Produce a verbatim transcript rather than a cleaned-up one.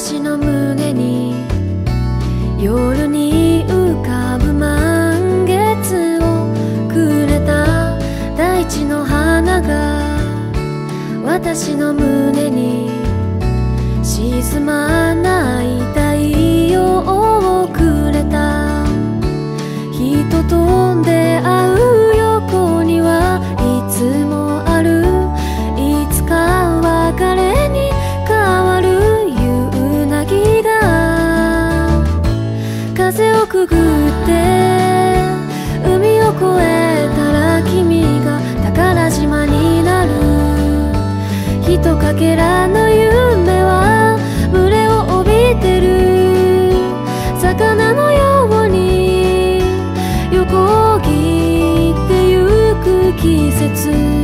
私の胸に夜に浮かぶ満月をくれた大地の花が私の胸に沈まない太陽をくれた。人と出会う横にはいつもある、いつか別れに変わる夕凪が風をくぐって海を越えたら君が宝島になる。ひとかけらの夢は群れを帯びてる魚のように横切ってゆく季節。